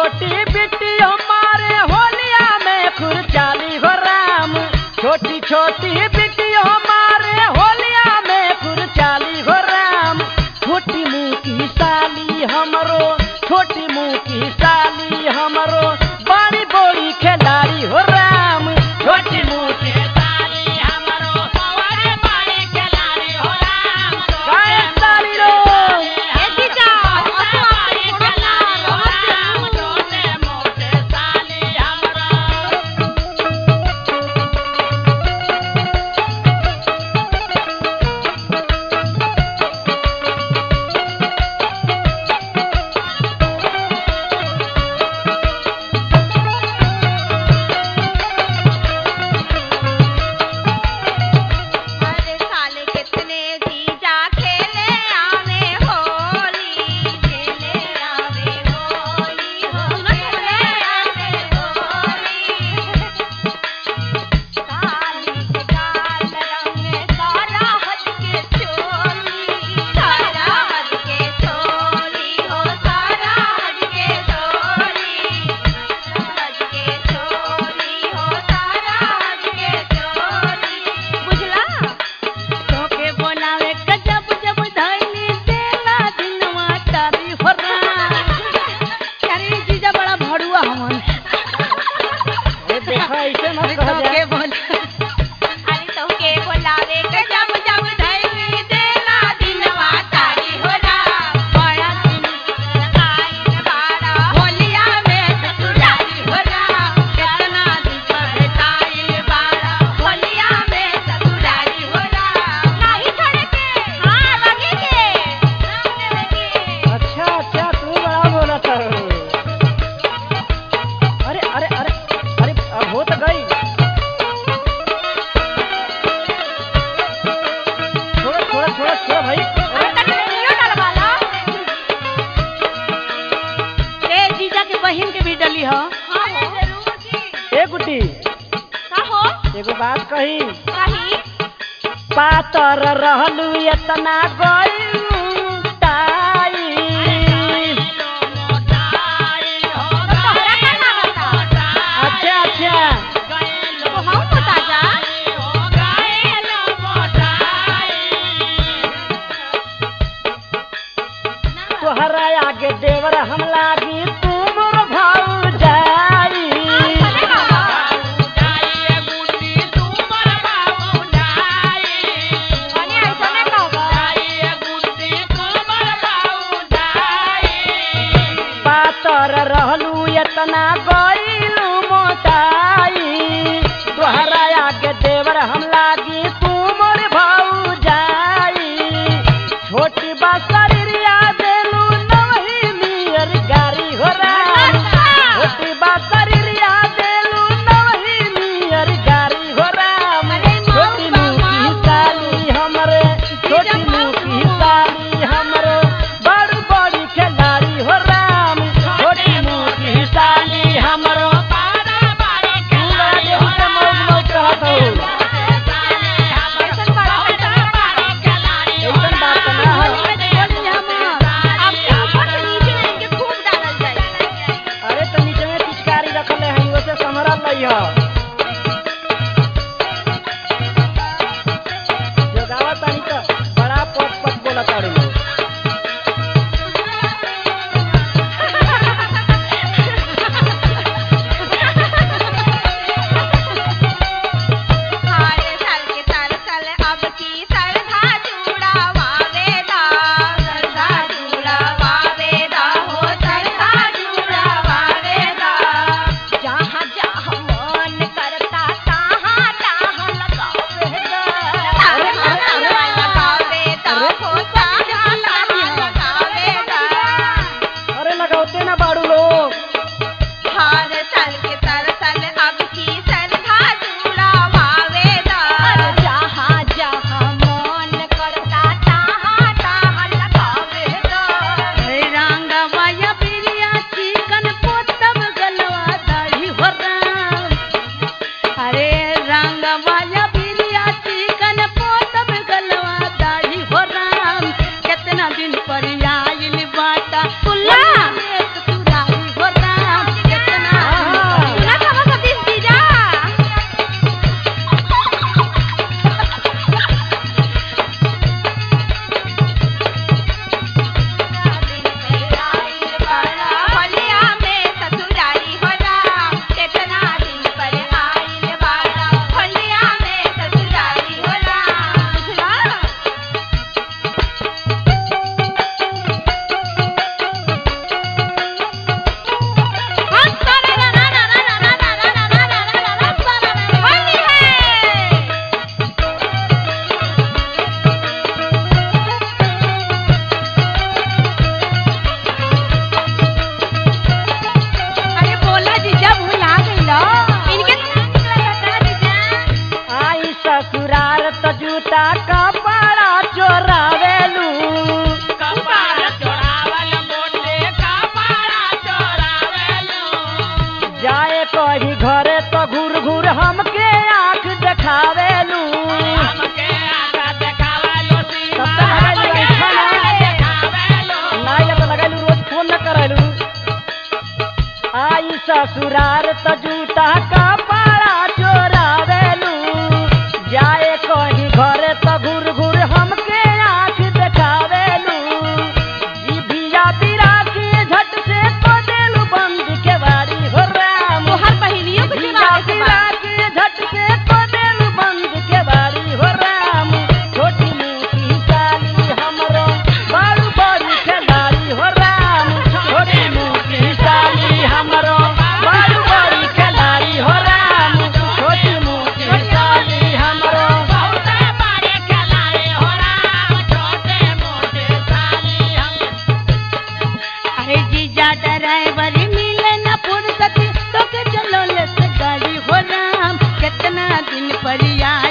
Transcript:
छोटी बिटिया मारे होलिया में खुरचाली हो राम। छोटी छोटी बिटिया मारे होलिया में खुरचाली हो राम। छोटी मुँह की साली हमरो, छोटी मुँह की साली हमरो बड़ी बड़ी खिलाड़ी हो राम। छोटी मुँह की साली हमरो बड़ी बड़ी खिलाड़ी हो राम। काय साली रो ए जीजा बड़ी खिलाड़ी हो राम। छोटे मोटे साली हमरो। अरे साले कितने जीजा खेले आवे होली, खेले आवे होली हो, खेले आवे होली। साली के गाल रंगे सारा हज के चोली, सारा हज के चोली हो, सारा हज के चोली, हज के चोली हो, सारा हज के चोली। बुझला तोके बोलावे के जब जब धैली देला दिनवा तारी हो राम। अरे जीजा बड़ा भड़ुआ हमन। ए देखा ऐसे मत कह जा। अरे तोके बोलावे के जब जब धैली देला दिनवा तारी हो राम। बड़ा दिन आइल बाड़ा होलिया में ससुरारी हो राम। कितना दिन पर भेटाइल बाड़ा होलिया में ससुरारी हो राम। नहीं छोड़े के हाँ लगे के रंग लगे। अच्छा अच्छा तू बड़ा बोलत है। अरे अरे अरे अरे अब हो तो गई। छोड़ छोड़ छोड़ छोड़ भाई। अरे तनी वीडियो डलवाला। ए जीजा के बहिन के भी डली हो। हाँ जरूर की। ए गुड्डी का हो एगो बात कही। कही पातर रहलू इतना गई ताई। तोहरा का लागता। अच्छा अच्छा तो हम बता जा। तोहरा आगे देवर हम लागी तुम भाऊ जाई। कनी ऐसने कहबा। पातर रहलू इतना गईलू मोटाई। तोहरा आगे देवर हम लागी तुम भाऊ जाई। छोटी बा शरीरिया देलू नवही नियर गारी हो राम। छोटी बा शरीरिया देलू नवही नियर गारी हो राम। छोटी मुँह की साली हमरे, छोटी मुँह की साली हमरे बड़ बड़ी खिलाड़ी हो राम। छोटी मुँह की साली हमरो तू बड़ा देहू के मौज मौज कहत हो। ऐसन बड़ा ऐसन बात ना है। अब के ऊपर से नीचे इनके खूब डालल जाए। अरे तो नीचे में पिचकारी रखले हैं वैसे समरा लई ह। जो गावा तानी तो बड़ा पट पट बोला ताड़ी। हारे साल के साल अब की सरधा चूड़ा वावेदा, सरधा चूड़ा वावेदा हो, सरधा चूड़ा वावेदा। जहाँ जहाँ मन घूर हमके आँख देखावेलू रोज फोन न करेलू आई ससुरार त जूता का पारा चोरावेलू जाए कहीं घरे त घूर घूर हमके आँख देखावेलू जीभिया बिरा के झट से को देलू बंद के बारी हो राम हर बहिनियों को जीभिया बिरा के झट से को देलू बंद के बारी हो राम छोटी मोटी साली हमरो बारू बड़ी खिलाड़ी हो राम छोटी मोटी साली हमरो बारू बड़ी खिलाड़ी हो राम छोटी मोटी साली हमरो अरे जीजा ड्राइवर मिले न फुर्सत तो के चलो ले से गाड़ी हो राम कितना दिन पर याद